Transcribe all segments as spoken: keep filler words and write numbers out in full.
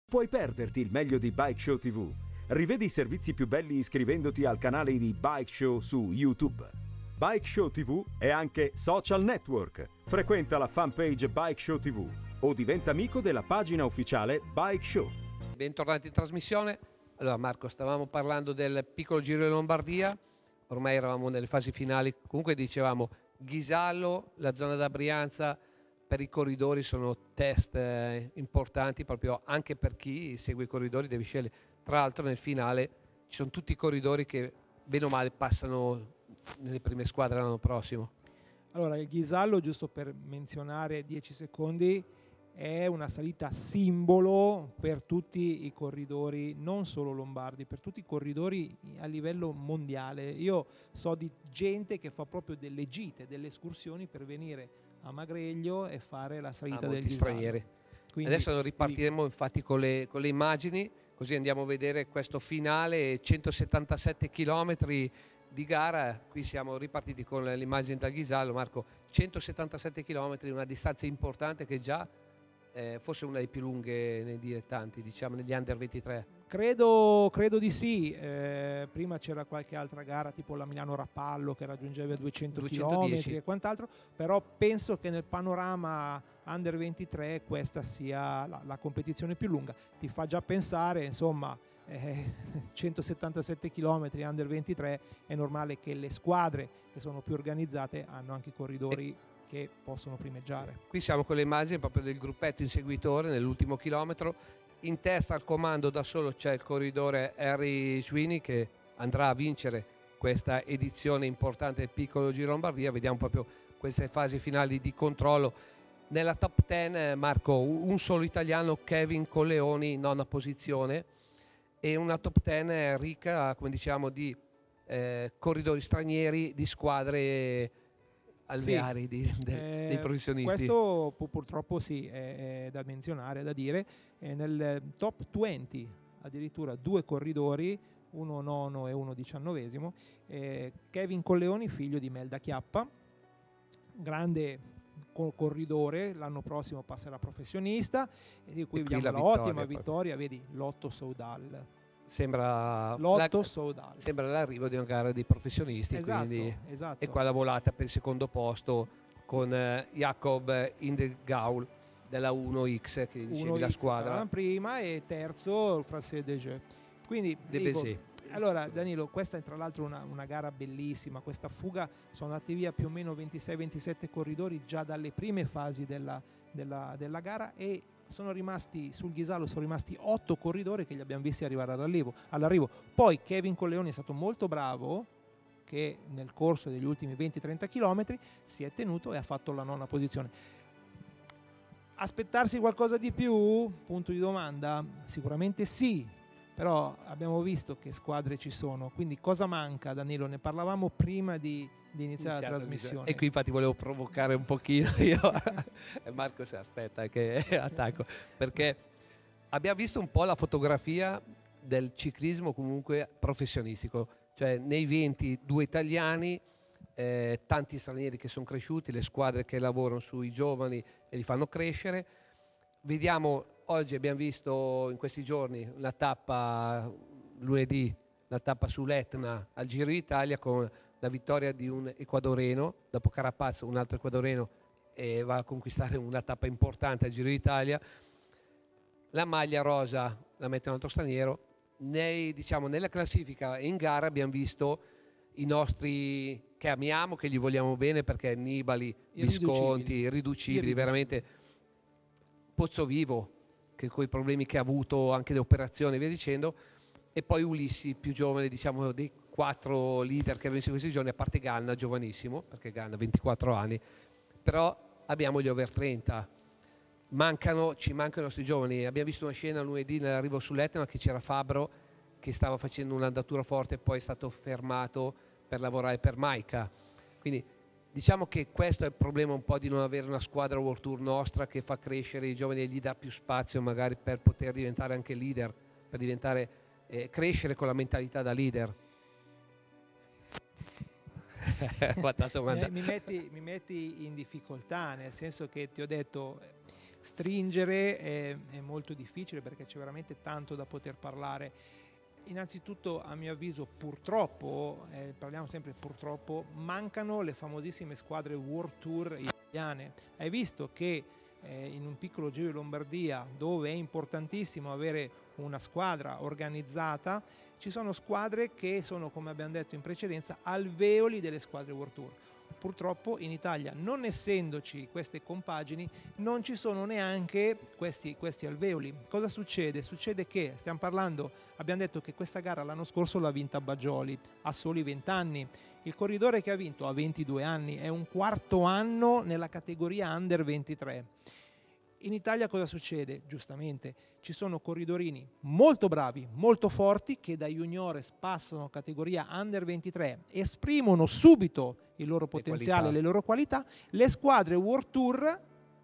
Puoi perderti il meglio di Bike Show tivù. Rivedi i servizi più belli iscrivendoti al canale di Bike Show su YouTube. Bike Show tivù è anche social network. Frequenta la fanpage Bike Show tivù o diventa amico della pagina ufficiale Bike Show. Bentornati in trasmissione. Allora Marco, stavamo parlando del piccolo Giro di Lombardia, ormai eravamo nelle fasi finali, comunque dicevamo Ghisallo, la zona da Brianza, per i corridori sono test eh, importanti proprio anche per chi segue i corridori, devi scegliere. Tra l'altro nel finale ci sono tutti i corridori che bene o male passano nelle prime squadre l'anno prossimo. Allora il Ghisallo, giusto per menzionare dieci secondi, è una salita simbolo per tutti i corridori, non solo lombardi, per tutti i corridori a livello mondiale. Io so di gente che fa proprio delle gite, delle escursioni per venire a Magreglio e fare la salita ah, del Ghisallo. Stranieri. Quindi, adesso ripartiremo infatti con le, con le immagini, così andiamo a vedere questo finale, centosettantasette chilometri di gara. Qui siamo ripartiti con l'immagine da Ghisallo. Marco, centosettantasette chilometri, una distanza importante che già Eh, forse una delle più lunghe nei dilettanti, diciamo negli under ventitré. Credo, credo di sì. Eh, prima c'era qualche altra gara tipo la Milano-Rapallo che raggiungeva duecento chilometri e quant'altro, però penso che nel panorama under ventitré questa sia la, la competizione più lunga. Ti fa già pensare, insomma, eh, centosettantasette chilometri under ventitré, è normale che le squadre che sono più organizzate hanno anche corridori e che possono primeggiare. Qui siamo con le immagini proprio del gruppetto inseguitore nell'ultimo chilometro. In testa al comando da solo c'è il corridore Harry Sweeney che andrà a vincere questa edizione importante del piccolo Giro Lombardia. Vediamo proprio queste fasi finali di controllo. Nella top dieci, Marco, un solo italiano, Kevin Colleoni, nona posizione, e una top dieci ricca, come diciamo, di eh, corridori stranieri, di squadre alveari, sì, di, de, eh, dei professionisti. Questo purtroppo sì, è, è da menzionare, è da dire. È nel top venti addirittura due corridori, uno nono e uno diciannovesimo. Eh, Kevin Colleoni, figlio di Melda Chiappa, grande corridore, l'anno prossimo passerà professionista, e di cui vediamo l'ottima vittoria, vedi, Lotto Soudal. Sembra, Lotto la, sembra l'arrivo di una gara di professionisti, esatto, quindi, esatto. E qua la volata per il secondo posto con eh, Jacob Indegaul della uno X, che dicevi la squadra prima, e terzo il Francais Degeux. Quindi dico, allora Danilo, questa è tra l'altro una, una gara bellissima. Questa fuga sono andati via più o meno ventisei ventisette corridori già dalle prime fasi della, della, della gara, e sono rimasti sul Ghisallo sono rimasti otto corridori che li abbiamo visti arrivare all'arrivo. all'arrivo. Poi Kevin Colleoni è stato molto bravo, che nel corso degli ultimi venti trenta chilometri si è tenuto e ha fatto la nona posizione. Aspettarsi qualcosa di più? Punto di domanda. Sicuramente sì, però abbiamo visto che squadre ci sono, quindi cosa manca, Danilo? Ne parlavamo prima di di iniziare Iniziato la trasmissione. E qui infatti volevo provocare un pochino io Marco, se aspetta che attacco, perché abbiamo visto un po' la fotografia del ciclismo comunque professionistico, cioè nei venti due italiani, eh, tanti stranieri che sono cresciuti, le squadre che lavorano sui giovani e li fanno crescere. Vediamo, oggi abbiamo visto in questi giorni la tappa lunedì, la tappa sull'Etna al Giro d'Italia con la vittoria di un ecuadoreno, dopo Carapaz un altro ecuadoreno e va a conquistare una tappa importante al Giro d'Italia. La maglia rosa la mette un altro straniero. Nei, diciamo, nella classifica e in gara abbiamo visto i nostri che amiamo, che gli vogliamo bene, perché Nibali, Visconti, irriducibili, irriducibili veramente. Pozzovivo, che con i problemi che ha avuto, anche le operazioni e via dicendo, e poi Ulissi, più giovane, diciamo, dei quattro leader che abbiamo visto questi giorni, a parte Ganna, giovanissimo, perché Ganna ha ventiquattro anni, però abbiamo gli over trenta. Mancano, ci mancano i nostri giovani. Abbiamo visto una scena lunedì nell'arrivo sull'Etna che c'era Fabro che stava facendo un'andatura forte e poi è stato fermato per lavorare per Maika. Quindi diciamo che questo è il problema un po' di non avere una squadra World Tour nostra che fa crescere i giovani e gli dà più spazio magari per poter diventare anche leader, per diventare, eh, crescere con la mentalità da leader. eh, mi, metti, mi metti in difficoltà, nel senso che ti ho detto stringere è, è molto difficile perché c'è veramente tanto da poter parlare. Innanzitutto, a mio avviso, purtroppo, eh, parliamo sempre purtroppo, mancano le famosissime squadre World Tour italiane. Hai visto che eh, in un piccolo Giro di Lombardia, dove è importantissimo avere una squadra organizzata, ci sono squadre che sono, come abbiamo detto in precedenza, alveoli delle squadre World Tour. Purtroppo in Italia, non essendoci queste compagini, non ci sono neanche questi, questi alveoli. Cosa succede? Succede che stiamo parlando, abbiamo detto che questa gara l'anno scorso l'ha vinta Bagioli, ha soli venti anni. Il corridore che ha vinto ha ventidue anni, è un quarto anno nella categoria under ventitré. In Italia cosa succede? Giustamente ci sono corridorini molto bravi, molto forti, che da juniores passano categoria under ventitré, esprimono subito il loro potenziale, le, le loro qualità, le squadre World Tour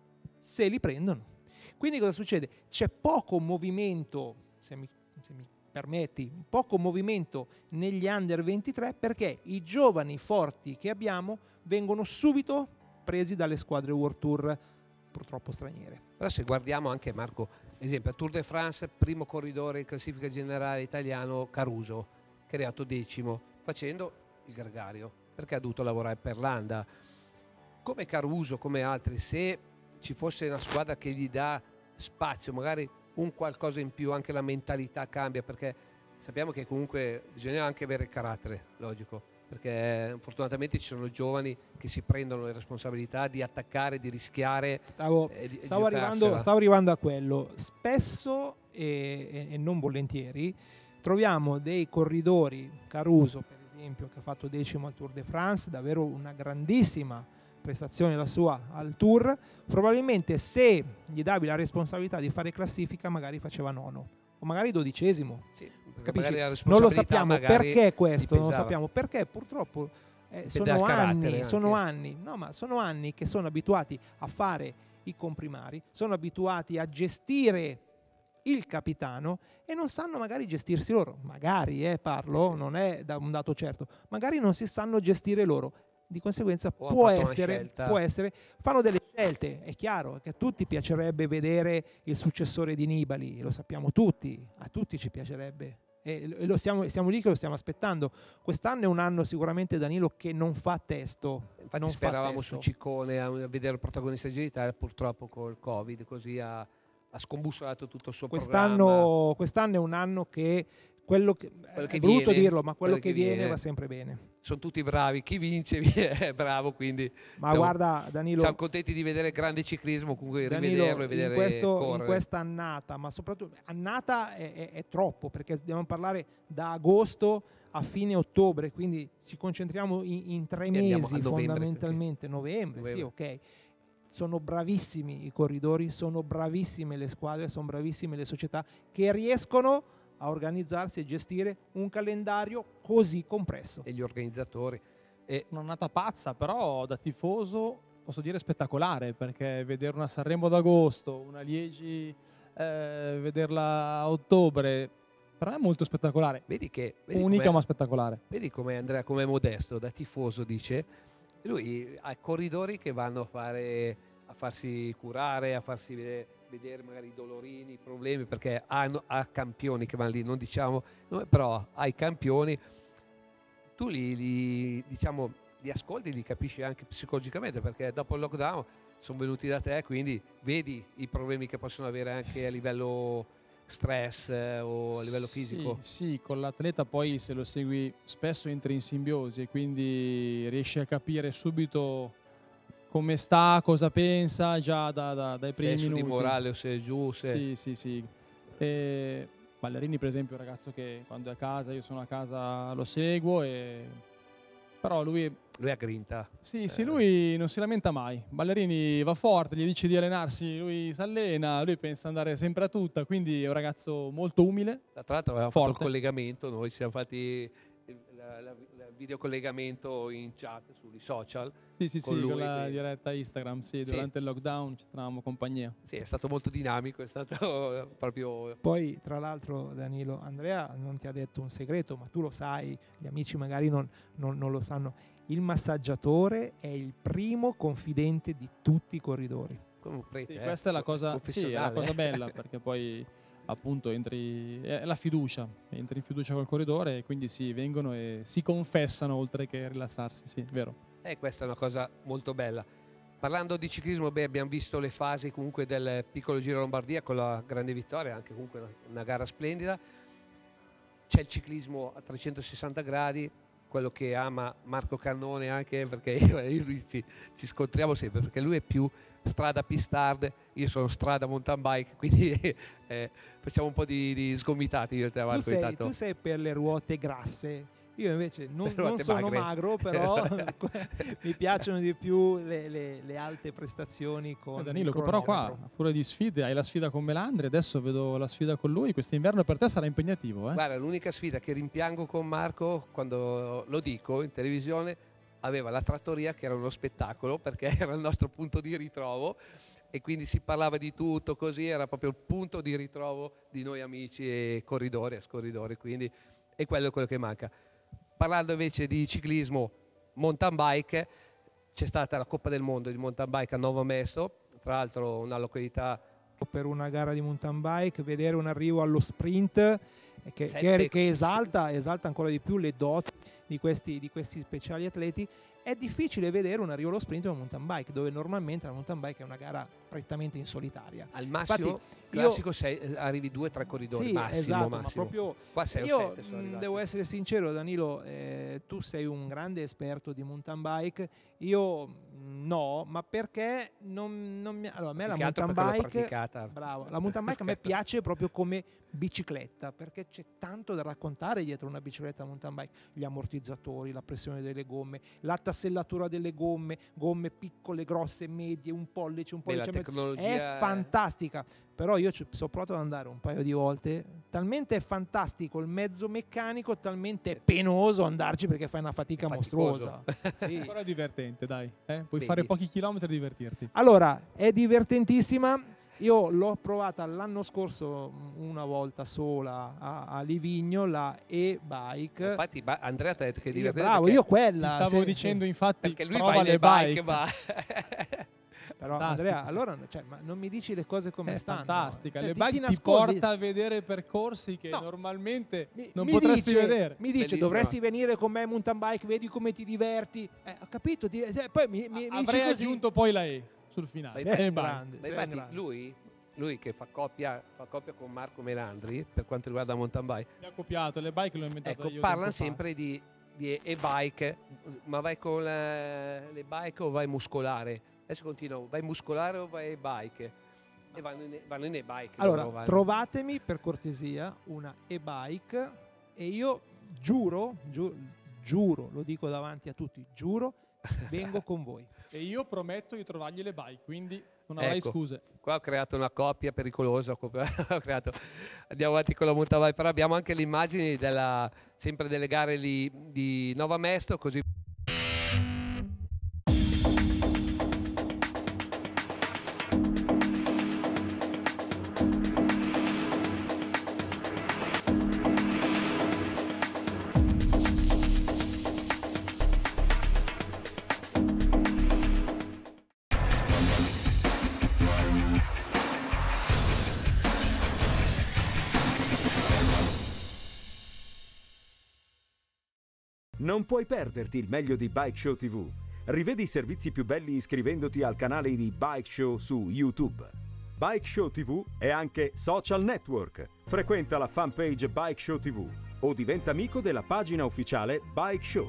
se li prendono. Quindi cosa succede? C'è poco movimento, se mi, se mi permetti, poco movimento negli under ventitré, perché i giovani forti che abbiamo vengono subito presi dalle squadre World Tour, purtroppo straniere. Però se guardiamo anche, Marco, esempio a Tour de France, primo corridore in classifica generale italiano Caruso, che è arrivato decimo facendo il gregario, perché ha dovuto lavorare per Landa. Come Caruso, come altri, se ci fosse una squadra che gli dà spazio, magari un qualcosa in più, anche la mentalità cambia, perché sappiamo che comunque bisogna anche avere carattere, logico, perché fortunatamente ci sono giovani che si prendono le responsabilità di attaccare, di rischiare. Stavo, e di, stavo, arrivando, stavo arrivando a quello. Spesso e, e non volentieri troviamo dei corridori, Caruso per esempio, che ha fatto decimo al Tour de France, davvero una grandissima prestazione la sua al Tour. Probabilmente se gli davi la responsabilità di fare classifica magari faceva nono o magari dodicesimo. Sì, non lo sappiamo perché questo, non lo sappiamo perché purtroppo eh, sono anni, sono anni, no, ma sono anni che sono abituati a fare i comprimari, sono abituati a gestire il capitano e non sanno magari gestirsi loro. Magari, eh, parlo, sì. Non è da un dato certo, magari non si sanno gestire loro. Di conseguenza può essere, può essere, fanno delle scelte. È chiaro che a tutti piacerebbe vedere il successore di Nibali, lo sappiamo tutti, a tutti ci piacerebbe e lo stiamo, siamo lì che lo stiamo aspettando. Quest'anno è un anno sicuramente, Danilo, che non fa testo. Infatti non speravamo fa testo. su Ciccone a vedere il protagonista d'Italia, purtroppo col Covid così ha, ha scombussolato tutto il suo quest'anno, programma. Quest'anno è un anno che quello che, quello che è brutto viene, dirlo, ma quello, quello che, che viene, viene va sempre bene. Sono tutti bravi, chi vince è bravo, quindi ma siamo, guarda Danilo, siamo contenti di vedere grande ciclismo, comunque Danilo, rivederlo e vedere in, questo, correre. in questa annata, ma soprattutto annata è, è, è troppo, perché dobbiamo parlare da agosto a fine ottobre, quindi ci concentriamo in, in tre mesi fondamentalmente, novembre, novembre, sì, ok. Sono bravissimi i corridori, sono bravissime le squadre, sono bravissime le società che riescono a organizzarsi e gestire un calendario così compresso. E gli organizzatori. E un'annata pazza, però da tifoso posso dire spettacolare, perché vedere una Sanremo d'agosto, una Liegi, eh, vederla a ottobre, per me è molto spettacolare. Vedi che vedi unica ma spettacolare. Vedi come Andrea, come Modesto, da tifoso dice, lui ha corridori che vanno a fare a farsi curare, a farsi vedere, vedere magari i dolorini, i problemi, perché hanno, ha campioni che vanno lì, non diciamo, no, però hai campioni, tu li, li, diciamo, li ascolti, li capisci anche psicologicamente, perché dopo il lockdown sono venuti da te, quindi vedi i problemi che possono avere anche a livello stress eh, o a livello fisico. Sì, sì, con l'atleta poi se lo segui spesso entri in simbiosi e quindi riesci a capire subito come sta, cosa pensa già da, da, dai primi se minuti. Se è su di morale o se è giù. Se... Sì, sì, sì. E Ballerini per esempio è un ragazzo che quando è a casa, io sono a casa, lo seguo, e... però lui... Lui ha grinta. Sì, eh. sì, lui non si lamenta mai. Ballerini va forte, gli dice di allenarsi, lui si allena, lui pensa andare sempre a tutta, quindi è un ragazzo molto umile. Tra l'altro avevamo forte. fatto il collegamento, noi ci siamo fatti... La, la, la videocollegamento in chat sui social. Sì, sì, con sì, lui, con la quindi... diretta Instagram, sì, sì, durante il lockdown ci stavamo compagnia. Sì, è stato molto dinamico, è stato proprio... Poi, tra l'altro, Danilo, Andrea non ti ha detto un segreto, ma tu lo sai, gli amici magari non, non, non lo sanno. Il massaggiatore è il primo confidente di tutti i corridori. come un prete, Sì, eh, questa è la cosa, sì, è la cosa confessionale. bella, perché poi appunto entri, è la fiducia, entri in fiducia col corridore e quindi si vengono e si confessano oltre che rilassarsi, sì, vero. E questa è una cosa molto bella. Parlando di ciclismo, beh, abbiamo visto le fasi comunque del piccolo Giro Lombardia con la grande vittoria, anche comunque una, una gara splendida. C'è il ciclismo a trecentosessanta gradi, quello che ama Marco Cannone, anche perché io e lui ci, ci scontriamo sempre, perché lui è più strada pistard, io sono strada mountain bike, quindi eh, facciamo un po' di, di sgomitati io e te, Marco. Tu sei, intanto. tu sei per le ruote grasse, io invece non, Le ruote non sono magre. magro, però mi piacciono di più le, le- le alte prestazioni con Eh, il Danilo, però qua, cronometro. a furia di sfide, hai la sfida con Melandri, adesso vedo la sfida con lui, quest'inverno per te sarà impegnativo, eh? Guarda, l'unica sfida che rimpiango con Marco, quando lo dico in televisione, aveva la trattoria che era uno spettacolo, perché era il nostro punto di ritrovo e quindi si parlava di tutto così, era proprio il punto di ritrovo di noi amici e corridori e scorridori, quindi è quello, quello che manca. Parlando invece di ciclismo mountain bike, c'è stata la Coppa del Mondo di mountain bike a Novo Mesto, tra l'altro una località Per una gara di mountain bike, vedere un arrivo allo sprint eh, che, Sette- che- che esalta, esalta ancora di più le doti di questi, di questi speciali atleti. È difficile vedere un arrivo allo sprint di una mountain bike, dove normalmente la mountain bike è una gara prettamente in solitaria. al massimo, Infatti, io- classico sei, eh, arrivi due o tre corridori, Sì, massimo, esatto, massimo. ma proprio Qua sei o io sette sono mh, arrivati. devo essere sincero, Danilo, eh, tu sei un grande esperto di mountain bike, io mh, no, ma perché non, non mi... Allora, a me Più la che altro mountain perché l'ho bike, praticata. bravo, la mountain bike a me piace proprio come bicicletta, perché c'è tanto da raccontare dietro una bicicletta mountain bike, gli ammortizzatori, la pressione delle gomme, la tassellatura delle gomme, gomme piccole, grosse, medie, un pollice, un Beh, la pollice e mezzo. tecnologia È fantastica, però io ci sono provato ad andare un paio di volte, talmente è fantastico il mezzo meccanico, talmente è penoso andarci perché fai una fatica Faticoso. mostruosa. Sì. Però è divertente, dai, eh? Puoi Vedi. fare pochi chilometri e divertirti. Allora, è divertentissima. Io l'ho provata l'anno scorso una volta sola a, a Livigno, la e-bike. Infatti ba- Andrea ti ha detto che è Io, divertente bravo, perché, io Ti quella. stavo se- dicendo se- infatti, perché lui prova va in le bike, bike. va. Però Fantastico. Andrea, allora cioè, ma non mi dici le cose come È stanno? fantastica, Cioè, le ti- bike ti ti, nascondi- porta a vedere percorsi che No. normalmente Mi- non mi potresti dice- vedere. Mi dice Bellissima. dovresti venire con me in mountain bike, vedi come ti diverti. Eh, ho capito, ti- eh, poi mi, mi, mi dici Avrei così. aggiunto poi la E sul finale. Sei E un vai. grande, Ma sei un infatti grande. lui, lui che fa coppia, fa coppia con Marco Melandri per quanto riguarda la mountain bike, Mi ha copiato, le bike le ho inventate ecco, io. parlano tempo fa. sempre di, di e-bike, ma vai con le, le bike o vai muscolare? Adesso continuo, vai muscolare o vai e-bike? E vanno in, vanno in e-bike. Allora, loro vanno. trovatemi per cortesia una e-bike e io giuro, giu- giuro, lo dico davanti a tutti, giuro, vengo con voi. E io prometto di trovargli le bike, quindi non avrai Ecco. scuse. Qua ho creato una coppia pericolosa, ho co- ho creato- andiamo avanti con la mountain bike, però abbiamo anche le immagini della, sempre delle gare lì di Nova Mesto, così Non puoi perderti il meglio di Bike Show tivù. Rivedi i servizi più belli iscrivendoti al canale di Bike Show su YouTube. Bike Show tivù è anche social network. Frequenta la fanpage Bike Show tivù o diventa amico della pagina ufficiale Bike Show.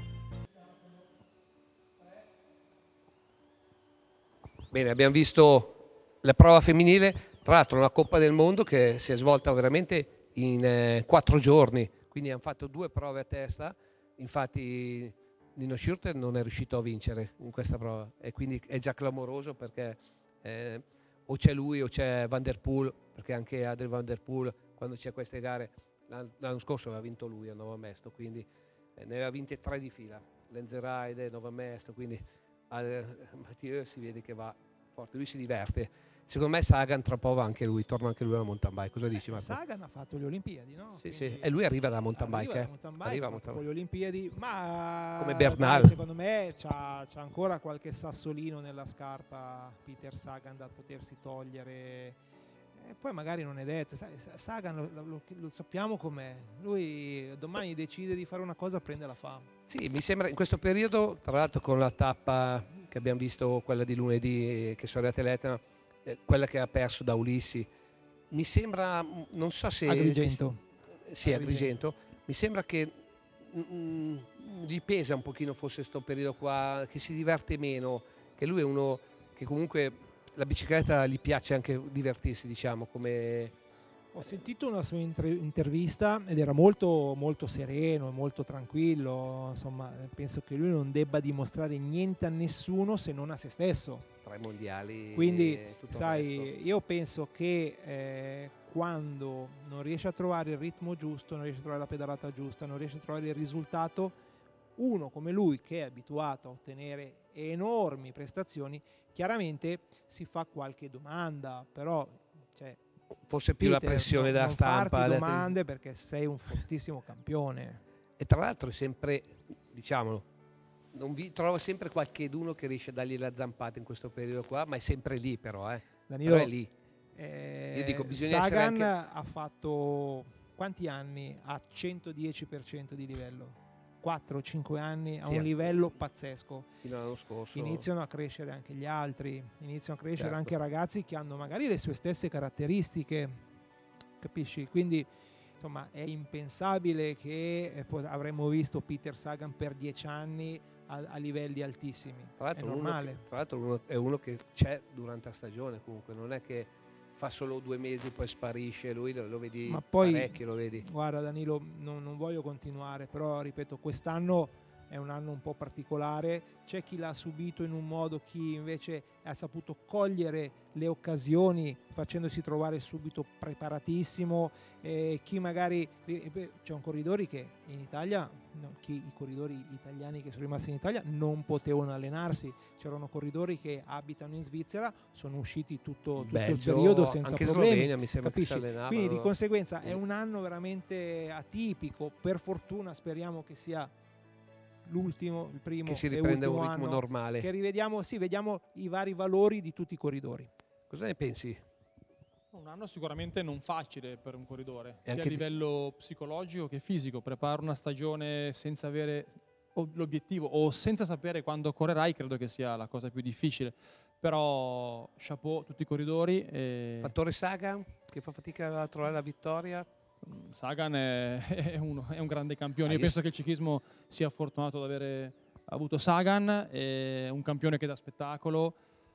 bene, abbiamo visto la prova femminile, tra l'altro una Coppa del Mondo che si è svolta veramente in eh, quattro giorni, quindi hanno fatto due prove a testa, infatti Nino Schurter non è riuscito a vincere in questa prova e quindi è già clamoroso perché eh, o c'è lui o c'è Van der Poel, perché anche Adrian Van der Poel quando c'è queste gare, l'an- l'anno scorso aveva vinto lui a Nova Mesto, quindi eh, ne aveva vinte tre di fila, Lenzerheide, Nova Mesto, quindi eh, Mathieu si vede che va forte, lui si diverte secondo me Sagan tra poco anche lui, torna anche lui alla mountain bike. Cosa dici, Marco? Sagan ha fatto le Olimpiadi, no? Sì, Quindi sì. E lui arriva dalla mountain arriva bike, da eh. mountain bike, Arriva ha a fatto mountain poi le Olimpiadi, ma Come Bernal. dai, secondo me c'ha, c'ha ancora qualche sassolino nella scarpa Peter Sagan da potersi togliere. E poi magari non è detto, sai, Sagan lo, lo, lo sappiamo com'è, lui domani decide di fare una cosa, prende la fa. Sì, mi sembra in questo periodo, tra l'altro con la tappa che abbiamo visto, quella di lunedì che sono arrivate l'Etna, eh, quella che ha perso da Ulissi, mi sembra, non so se... Agrigento. Che, sì, Agrigento. Mi sembra che mm, gli pesa un pochino forse questo periodo qua, che si diverte meno, che lui è uno che comunque la bicicletta gli piace anche divertirsi, diciamo, come... Ho sentito una sua intervista ed era molto, molto sereno, molto tranquillo, insomma penso che lui non debba dimostrare niente a nessuno se non a se stesso. Tra i mondiali. Quindi, tutto sai, io penso che eh, quando non riesce a trovare il ritmo giusto, non riesce a trovare la pedalata giusta, non riesce a trovare il risultato, uno come lui che è abituato a ottenere enormi prestazioni, chiaramente si fa qualche domanda, però... Cioè, forse più Peter, la pressione non, della non stampa. farti domande perché sei un fortissimo campione. E tra l'altro è sempre, diciamolo, non vi trovo sempre qualcheduno che riesce a dargli la zampata in questo periodo qua, ma è sempre lì però, eh. Cinque però è lì. Eh, Io dico, bisogna Sagan essere anche... ha fatto quanti anni? A centodieci per cento di livello. quattro cinque anni a Sì, un livello pazzesco. Fino all'anno scorso. Iniziano a crescere anche gli altri, iniziano a crescere Certo. anche ragazzi che hanno magari le sue stesse caratteristiche, capisci? Quindi insomma è impensabile che eh, po- avremmo visto Peter Sagan per dieci anni a, a livelli altissimi. Tra l'altro, è uno normale. che, tra l'altro uno, è uno che c'è durante la stagione comunque, non è che fa solo due mesi poi sparisce, lui lo, lo vedi Ma poi, parecchio, lo vedi. Guarda Danilo, non, non voglio continuare, però ripeto, quest'anno è un anno un po' particolare, c'è chi l'ha subito in un modo, chi invece ha saputo cogliere le occasioni facendosi trovare subito preparatissimo, eh, chi magari, c'è un corridori che in Italia, no, chi, i corridori italiani che sono rimasti in Italia non potevano allenarsi, c'erano corridori che abitano in Svizzera, sono usciti tutto, tutto Belgio, il periodo senza anche problemi. Slovenia mi sembra Capisci? che si allenavano. Quindi di conseguenza è un anno veramente atipico, per fortuna speriamo che sia l'ultimo, il primo che si e riprende ultimo un ritmo anno, normale. che rivediamo, sì, vediamo i vari valori di tutti i corridori. Cosa ne pensi? Un anno sicuramente non facile per un corridore, E sia a anche di- livello psicologico che fisico. Preparare una stagione senza avere o- l'obiettivo o senza sapere quando correrai credo che sia la cosa più difficile. Però chapeau a tutti i corridori. E Fattore Sagan che fa fatica a trovare la vittoria. Sagan è, è uno- è un grande campione. Ah, Io io penso che il ciclismo sia fortunato ad avere avuto Sagan, è un campione che dà spettacolo.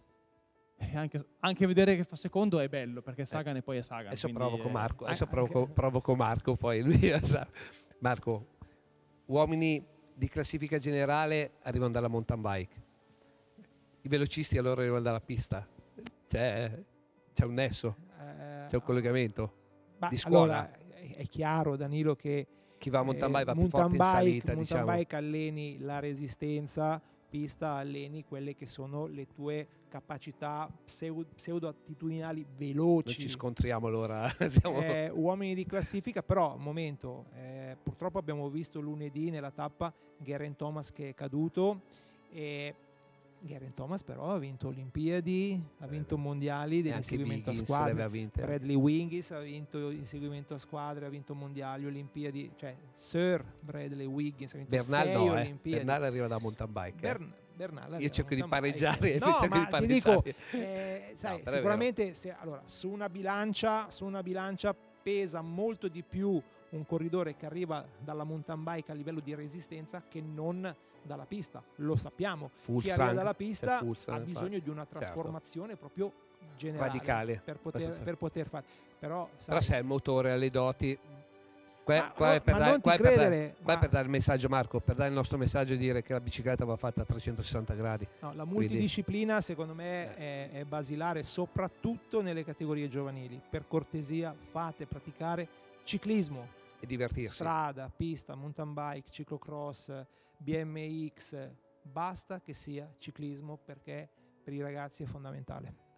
E anche, anche vedere che fa secondo è bello, perché Sagan e poi è Sagan. Adesso quindi provoco è- Marco, adesso anche- provoco, provoco Marco, poi lui lo sa. Marco, uomini di classifica generale arrivano dalla mountain bike, i velocisti allora arrivano dalla pista, c'è, c'è un nesso, Eh, c'è un collegamento ma di scuola. allora è, è chiaro Danilo che Chi va a mountain bike va più mountain forte in bike, salita, mountain diciamo. bike alleni la resistenza, pista alleni quelle che sono le tue capacità pseu- pseudo-attitudinali veloci. Noi ci scontriamo allora. Siamo... Eh, uomini di classifica, però momento, eh, purtroppo abbiamo visto lunedì nella tappa Geraint Thomas che è caduto, e Geraint Thomas però ha vinto Olimpiadi, ha vinto mondiali E anche dell'inseguimento a Wiggins squadre. l'aveva vinta. Bradley Wiggins ha vinto inseguimento a squadre, ha vinto mondiali, Olimpiadi, cioè Sir Bradley Wiggins ha vinto Bernal sei no, eh. Olimpiadi. Bernal arriva da mountain bike. eh. Bern- Bernal Io arriva cerco di da mountain bike. pareggiare, No, cerco ma di ti dico, pareggiare. eh, sai, No, però è sicuramente se, allora, su una bilancia, su una bilancia pesa molto di più un corridore che arriva dalla mountain bike a livello di resistenza che non dalla pista, lo sappiamo. Full Chi arriva strength, dalla c'è pista full ha strength, bisogno di una certo. trasformazione proprio generale Radicale, per poter, abbastanza. per poter fare. Però, sai, Però se è il motore alle doti, qua, Ma qua no, è per ma dare, non ti qua è per dare- credere, qua è ma- per dare il messaggio, Marco, per dare il nostro messaggio e dire che la bicicletta va fatta a trecentosessanta gradi. no, la multidisciplina secondo me è, è basilare soprattutto nelle categorie giovanili. Per cortesia fate praticare ciclismo, E divertirsi. strada, pista, mountain bike, ciclocross, B M X, basta che sia ciclismo, perché per i ragazzi è fondamentale.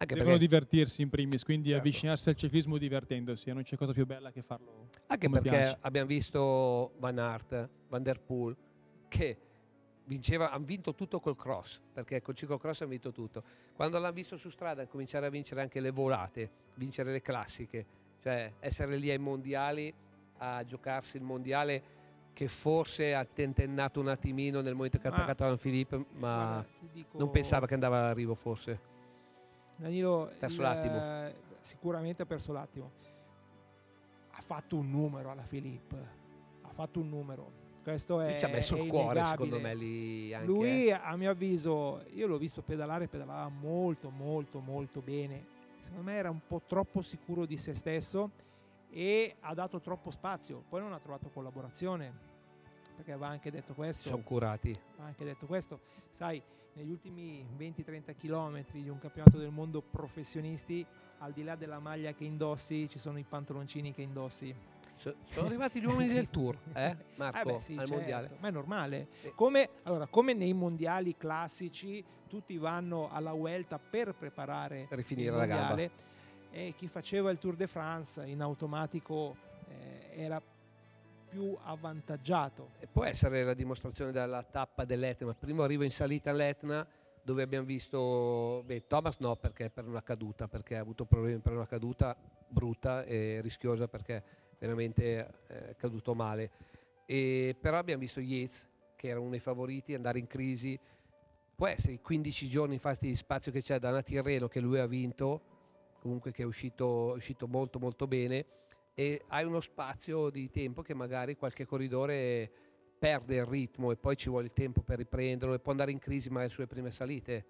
Anche devono perché, divertirsi in primis, quindi certo, avvicinarsi al ciclismo divertendosi, e non c'è cosa più bella che farlo. anche come perché piace. abbiamo visto Van Aert, Van der Poel, che vinceva, hanno vinto tutto col cross, perché col ciclocross hanno vinto tutto. Quando l'hanno visto su strada cominciare a vincere anche le volate, vincere le classiche, cioè essere lì ai mondiali, a giocarsi il mondiale, che forse ha tentennato un attimino nel momento che ha Ma- attaccato Alain Philippe, ma Guarda, ti dico, non pensava che andava all'arrivo forse. Danilo, Perso il- l'attimo. sicuramente ha perso l'attimo. Ha fatto un numero alla Philippe, ha fatto un numero. Questo è, Lui ci ha messo è il cuore, innegabile. secondo me, lì anche. Lui, a mio avviso, io l'ho visto pedalare, pedalava molto, molto, molto bene. Secondo me era un po' troppo sicuro di se stesso e ha dato troppo spazio. Poi non ha trovato collaborazione, perché va anche detto Si questo. sono curati. Va anche detto questo. Sai, negli ultimi venti trenta chilometri di un campionato del mondo professionisti, al di là della maglia che indossi, ci sono i pantaloncini che indossi. So- Sono arrivati gli uomini del Tour, eh, Marco, Eh beh, sì, al certo, mondiale. ma è normale. Sì. Come, allora, come nei mondiali classici, tutti vanno alla Vuelta per preparare Per rifinire il la gamba. mondiale, e chi faceva il Tour de France in automatico eh, era più avvantaggiato. E può essere la dimostrazione della tappa dell'Etna. Primo arrivo in salita all'Etna, dove abbiamo visto, beh, Thomas no, perché per una caduta, perché ha avuto problemi per una caduta brutta e rischiosa, perché veramente eh, è caduto male. E però abbiamo visto Yates, che era uno dei favoriti, andare in crisi. Può essere i quindici giorni infatti di spazio che c'è da una Tirreno, che lui ha vinto, comunque che è uscito, è uscito molto molto bene, e hai uno spazio di tempo che magari qualche corridore perde il ritmo e poi ci vuole il tempo per riprenderlo e può andare in crisi magari sulle prime salite.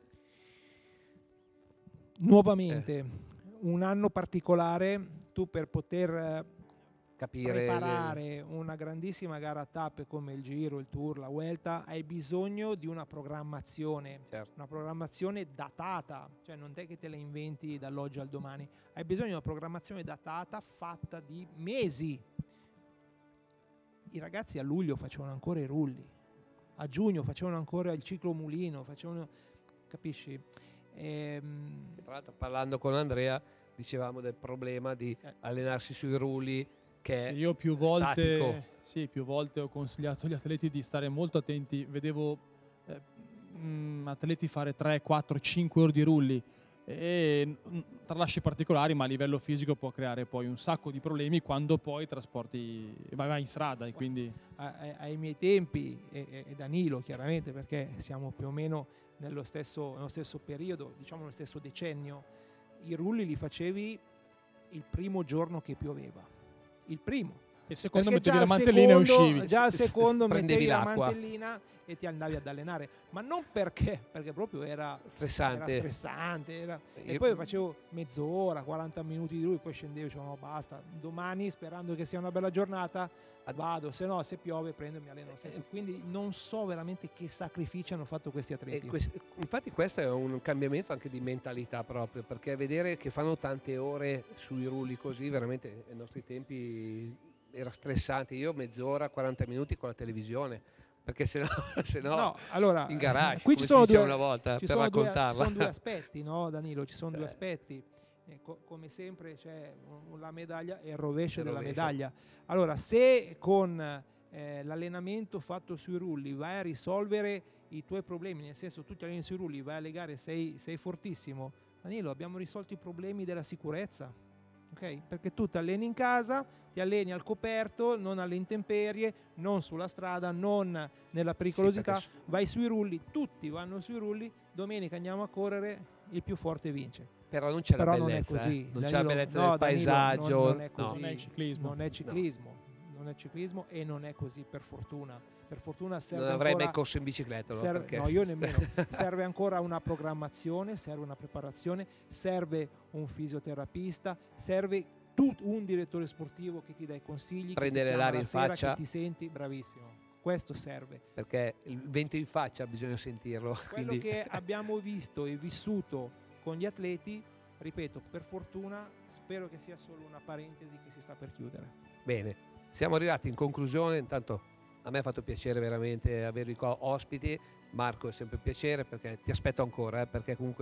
Nuovamente, Eh. un anno particolare, tu per poter eh, Capire preparare una grandissima gara a tappe come il Giro, il Tour, la Vuelta, hai bisogno di una programmazione, certo. una programmazione datata, cioè non è che te la inventi dall'oggi al domani, hai bisogno di una programmazione datata fatta di mesi. I ragazzi a luglio facevano ancora i rulli, a giugno facevano ancora il ciclo mulino, facevano, capisci? Ehm, Tra l'altro, parlando con Andrea, dicevamo del problema di Eh. allenarsi sui rulli, che Sì, è io più volte, statico. sì, più volte ho consigliato agli atleti di stare molto attenti. Vedevo eh, mh, atleti fare tre, quattro, cinque ore di rulli, e mh, tralasci particolari, ma a livello fisico può creare poi un sacco di problemi quando poi trasporti, vai, vai in strada, e quindi a- a- ai miei tempi, e, e- e Danilo chiaramente, perché siamo più o meno nello stesso, nello stesso periodo, diciamo nello stesso decennio, i rulli li facevi il primo giorno che pioveva, il primo. e secondo Perché mettevi già la al mantellina e secondo- uscivi. Già al S- s- secondo prendevi mettevi la l'acqua. mantellina e ti andavi ad allenare, ma non perché, perché proprio era Stressante. era stressante, era- e Io- poi facevo mezz'ora, quaranta minuti di lui, poi scendevo e dicevo no basta, domani sperando che sia una bella giornata Ad- vado, se no se piove prendo e mi alleno lo stesso. Quindi non so veramente che sacrifici hanno fatto questi E atleti. quest- infatti questo è un cambiamento anche di mentalità proprio, perché vedere che fanno tante ore sui rulli così, veramente ai nostri tempi era stressante. Io mezz'ora, quaranta minuti con la televisione, perché se no, se no, No, allora, in garage, qui come ci si sono diceva due, una volta, ci per sono due, ci raccontarla. sono due aspetti, no Danilo? Ci sono due Eh. aspetti. Eh, co- come sempre c'è un- la medaglia e il rovescio Il della rovescio. medaglia. Allora, se con eh, l'allenamento fatto sui rulli vai a risolvere i tuoi problemi, nel senso tu ti alleni sui rulli, vai alle gare, sei, sei fortissimo, Danilo, abbiamo risolto i problemi della sicurezza. Ok? Perché tu ti alleni in casa, ti alleni al coperto, non alle intemperie, non sulla strada, non nella pericolosità, Sì, perché- vai sui rulli, tutti vanno sui rulli, domenica andiamo a correre, il più forte vince. Però non c'è Però la non è bellezza, così, eh. non c'è Danilo, la bellezza no, del Danilo, paesaggio, non- non è no. così. Non è ciclismo. Non è ciclismo, non è ciclismo e non è così, per fortuna. Per fortuna serve non avrei ancora, mai corso in bicicletta, no? serve- Perché- no, io nemmeno. Serve ancora una programmazione, serve una preparazione, serve un fisioterapista, serve tut- un direttore sportivo che ti dà i consigli, che Prendere ti chiama l'aria la in sera, faccia. che ti senti bravissimo. Questo serve. perché il vento in faccia bisogna sentirlo. Quello Quindi... che abbiamo visto e vissuto con gli atleti, ripeto, per fortuna, spero che sia solo una parentesi che si sta per chiudere. Bene, siamo arrivati in conclusione. Intanto a me ha fatto piacere veramente avervi qua ospiti. Marco, è sempre un piacere, perché ti aspetto ancora, eh, perché comunque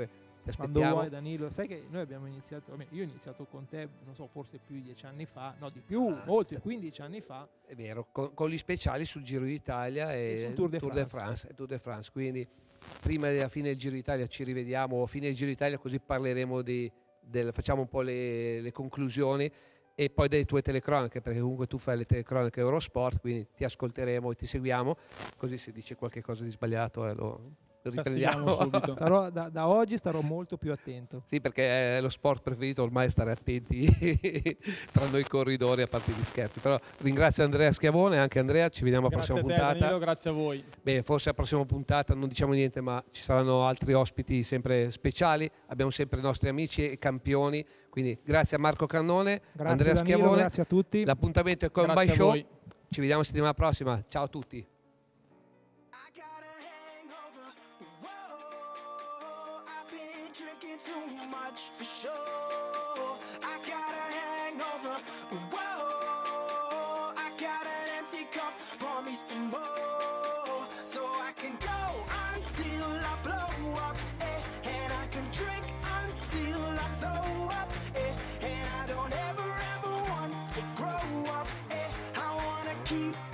Ti Quando aspettiamo. vuoi, Danilo. Sai che noi abbiamo iniziato, io ho iniziato con te, non so, forse più di dieci anni fa, no, di più, Ah. molti, quindici anni fa. È vero, con, con gli speciali sul Giro d'Italia e, E sul Tour de Tour France. de France, e Tour de France. Quindi prima della fine del Giro d'Italia ci rivediamo, o fine del Giro d'Italia, così parleremo di, del, facciamo un po' le, le conclusioni e poi delle tue telecronache, perché comunque tu fai le telecronache Eurosport, quindi ti ascolteremo e ti seguiamo, così se dice qualche cosa di sbagliato eh, lo, lo riprendiamo Castigliamo subito. Starò, da, da oggi starò molto più attento. Sì, perché è lo sport preferito ormai stare attenti tra noi corridori, a parte gli scherzi. Però ringrazio Andrea Schiavone, anche Andrea, ci vediamo alla Grazie a prossima te, puntata. Danilo, grazie a voi. Beh, forse alla prossima puntata non diciamo niente, ma ci saranno altri ospiti sempre speciali. Abbiamo sempre i nostri amici e campioni. Quindi grazie a Marco Cannone, Grazie Andrea Danilo, Schiavone. grazie a tutti. L'appuntamento è con Grazie By a Show. voi. Ci vediamo settimana prossima. Ciao a tutti. Drinking too much for sure. I got a hangover. Whoa, I got an empty cup. Pour me some more, so I can go until I blow up. Eh, and I can drink until I throw up. Eh, and I don't ever ever want to grow up. Eh, I wanna keep